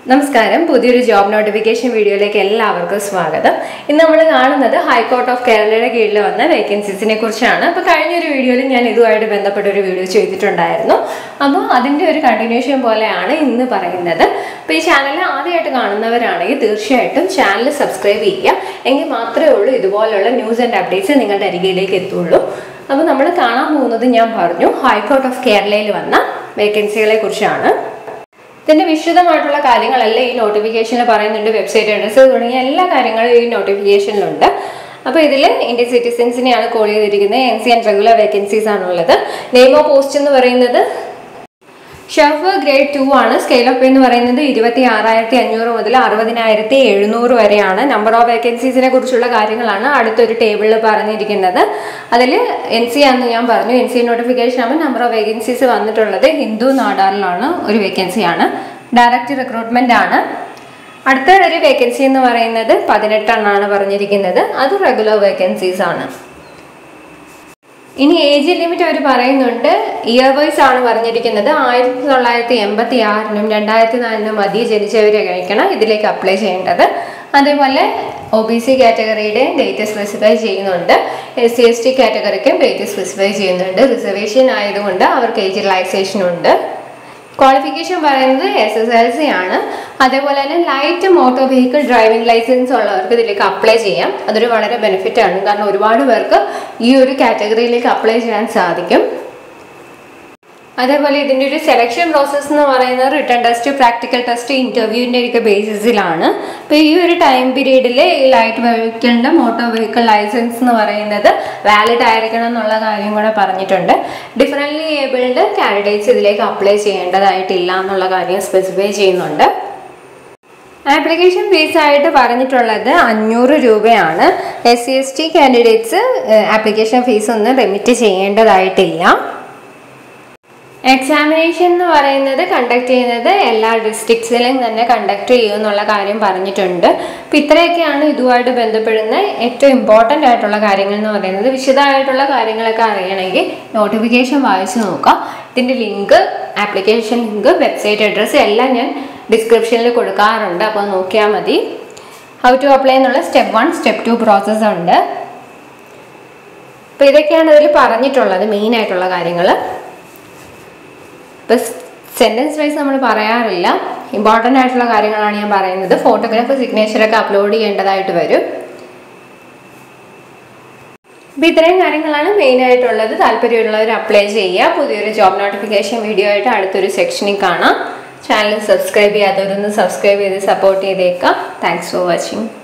നമസ്കാരം പുതിയൊരു job notification വീഡിയോയിലേക്ക് എല്ലാവർക്കും സ്വാഗതം. ഇന്ന് നമ്മൾ കാണുന്നത് ഹൈക്കോർട്ട് ഓഫ് കേരളയുടെ കീഴിൽ വന്ന വേക്കൻസീസിനെ കുറിച്ചാണ്. അപ്പോൾ കഴിഞ്ഞൊരു വീഡിയോയിൽ ഞാൻ ഇതുമായിട്ട് ബന്ധപ്പെട്ട ഒരു വീഡിയോ ചെയ്തിട്ടുണ്ടായിരുന്നു. അപ്പോൾ അതിൻ്റെ ഒരു കണ്ടിന്യൂഷൻ പോലെയാണ് ഇന്ന് പറയുന്നത്. അപ്പോൾ ഈ ചാനൽ ആദ്യമായിട്ട് കാണുന്നവരാണെങ്കിൽ തീർച്ചയായിട്ടും ചാനൽ സബ്സ്ക്രൈബ് ചെയ്യുക. എങ്കിൽ മാത്രമേ ഉള്ളൂ ഇതുപോലുള്ള ന്യൂസ് ആൻഡ് അപ്ഡേറ്റ്സ് നിങ്ങളുടെ അരികിലേക്ക് എത്തുള്ളൂ. അപ്പോൾ നമ്മൾ കാണാൻ പോകുന്നത് ഞാൻ പറഞ്ഞു ഹൈക്കോർട്ട് ഓഫ് കേരളയിൽ വന്ന വേക്കൻസികളെ കുറിച്ചാണ്. ഇതിൻ്റെ വിശദമായിട്ടുള്ള കാര്യങ്ങളെല്ലാം ഈ നോട്ടിഫിക്കേഷനിൽ പറയുന്നുണ്ട്. വെബ്സൈറ്റ് അഡ്രസ്സ് തുടങ്ങിയ എല്ലാ കാര്യങ്ങളും ഈ നോട്ടിഫിക്കേഷനിലുണ്ട്. അപ്പോൾ ഇതിൽ ഇന്ത്യൻ സിറ്റിസൻസിനെയാണ് കോൾ ചെയ്തിരിക്കുന്നത്. NC ആൻഡ് റെഗുലർ വേക്കൻസീസ് ആണുള്ളത്. നെയിം ഓഫ് പോസ്റ്റ് എന്ന് പറയുന്നത് ഷെഫ് ഗ്രേഡ് 2 ആണ്. സ്കെയിൽ ഓഫ് എന്ന് പറയുന്നത് 26,500 മുതൽ 60,700 വരെയാണ്. നമ്പർ ഓഫ് വേക്കൻസീസിനെ കുറിച്ചുള്ള കാര്യങ്ങളാണ് അടുത്തൊരു ടേബിളിൽ പറഞ്ഞിരിക്കുന്നത്. അതിൽ NC ആണെന്ന് ഞാൻ പറഞ്ഞു. NC നോട്ടിഫിക്കേഷൻ ആകുമ്പോൾ നമ്പർ ഓഫ് വേക്കൻസീസ് വന്നിട്ടുള്ളത് ഹിന്ദു നാടാറിലാണ് ഒരു വേക്കൻസിയാണ്. ഡയറക്റ്റ് റിക്രൂട്ട്മെന്റ് ആണ്. അടുത്ത ഒരു വേക്കൻസി എന്ന് പറയുന്നത് 18 എണ്ണമാണ് പറഞ്ഞിരിക്കുന്നത്. അത് റെഗുലർ വേക്കൻസീസ് ആണ്. ഇനി ഏജ് ലിമിറ്റ് അവർ പറയുന്നുണ്ട്. ഇയർ വൈസ് ആണ് പറഞ്ഞിരിക്കുന്നത്. 1986-നും 2004-നും മധ്യ ജനിച്ചവരെ കഴിക്കണം ഇതിലേക്ക് അപ്ലൈ ചെയ്യേണ്ടത്. അതേപോലെ OBC കാറ്റഗറിയുടെ ഡേറ്റ് സ്പെസിഫൈ ചെയ്യുന്നുണ്ട്. SC/ST കാറ്റഗറിക്കും ഡേറ്റ് സ്പെസിഫൈ ചെയ്യുന്നുണ്ട്. റിസർവേഷൻ ആയതുകൊണ്ട് അവർക്ക് ഏജ് റിലാക്സേഷൻ ഉണ്ട്. ക്വാളിഫിക്കേഷൻ പറയുന്നത് SSLC ആണ്. അതേപോലെ തന്നെ light motor vehicle driving licence ഉള്ളവർക്ക് ഇതിലേക്ക് അപ്ലൈ ചെയ്യാം. അതൊരു വളരെ ബെനിഫിറ്റ് ആണ്. കാരണം ഒരുപാട് പേർക്ക് ഈ ഒരു കാറ്റഗറിയിലേക്ക് അപ്ലൈ ചെയ്യാൻ സാധിക്കും. അതേപോലെ ഇതിൻ്റെ ഒരു സെലക്ഷൻ പ്രോസസ്സ് എന്ന് പറയുന്നത് റിട്ടൺ ടെസ്റ്റ്, പ്രാക്ടിക്കൽ ടെസ്റ്റ്, ഇൻ്റർവ്യൂവിൻ്റെ ഒക്കെ ബേസിസിലാണ്. അപ്പോൾ ഈ ഒരു ടൈം പീരീഡിൽ ഈ ലൈറ്റ് വെഹിക്കിളിൻ്റെ മോട്ടോർ വെഹിക്കിൾ ലൈസൻസ് എന്ന് പറയുന്നത് വാലിഡ് ആയിരിക്കണം എന്നുള്ള കാര്യം കൂടെ പറഞ്ഞിട്ടുണ്ട്. ഡിഫറൻ്റ്ലി ഏബിൾഡ് കാൻഡിഡേറ്റ്സ് ഇതിലേക്ക് അപ്ലൈ ചെയ്യേണ്ടതായിട്ടില്ല എന്നുള്ള കാര്യം സ്പെസിഫൈ ചെയ്യുന്നുണ്ട്. ആപ്ലിക്കേഷൻ ഫീസ് ആയിട്ട് പറഞ്ഞിട്ടുള്ളത് 500 രൂപയാണ്. SC/ST കാൻഡിഡേറ്റ്സ് ആപ്ലിക്കേഷൻ ഫീസ് ഒന്നും റെമിറ്റ് ചെയ്യേണ്ടതായിട്ടില്ല. എക്സാമിനേഷൻ എന്ന് പറയുന്നത് കണ്ടക്ട് ചെയ്യുന്നത് എല്ലാ ഡിസ്ട്രിക്ട്സിലും തന്നെ കണ്ടക്ട് ചെയ്യുമെന്നുള്ള കാര്യം പറഞ്ഞിട്ടുണ്ട്. അപ്പം ഇത്രയൊക്കെയാണ് ഇതുമായിട്ട് ബന്ധപ്പെടുന്ന ഏറ്റവും ഇമ്പോർട്ടൻ്റ് ആയിട്ടുള്ള കാര്യങ്ങൾ എന്ന് പറയുന്നത്. വിശദമായിട്ടുള്ള കാര്യങ്ങളൊക്കെ അറിയണമെങ്കിൽ നോട്ടിഫിക്കേഷൻ വായിച്ച് നോക്കാം. ഇതിൻ്റെ link, application link, website address എല്ലാം ഞാൻ ഡിസ്ക്രിപ്ഷനിൽ കൊടുക്കാറുണ്ട്. അപ്പോൾ നോക്കിയാൽ മതി. ഹൗ ടു അപ്ലൈ എന്നുള്ള സ്റ്റെപ്പ് 1, സ്റ്റെപ്പ് 2 പ്രോസസ്സ് ഉണ്ട്. അപ്പോൾ ഇതൊക്കെയാണ് അതിൽ പറഞ്ഞിട്ടുള്ളത് മെയിനായിട്ടുള്ള കാര്യങ്ങൾ. ഇപ്പോൾ സെൻറ്റൻസ് വൈസ് നമ്മൾ പറയാറില്ല. ഇമ്പോർട്ടൻ്റ് ആയിട്ടുള്ള കാര്യങ്ങളാണ് ഞാൻ പറയുന്നത്. ഫോട്ടോഗ്രാഫ്, സിഗ്നേച്ചറൊക്കെ അപ്ലോഡ് ചെയ്യേണ്ടതായിട്ട് വരും. അപ്പോൾ ഇത്രയും കാര്യങ്ങളാണ് മെയിനായിട്ടുള്ളത്. താല്പര്യമുള്ളവർ അപ്ലൈ ചെയ്യുക. പുതിയൊരു ജോബ് നോട്ടിഫിക്കേഷൻ വീഡിയോ ആയിട്ട് അടുത്തൊരു സെക്ഷനിൽ കാണാം. ചാനൽ സബ്സ്ക്രൈബ് ചെയ്യാത്തവരൊന്ന് സബ്സ്ക്രൈബ് ചെയ്ത് സപ്പോർട്ട് ചെയ്തേക്കാം. Thanks for watching.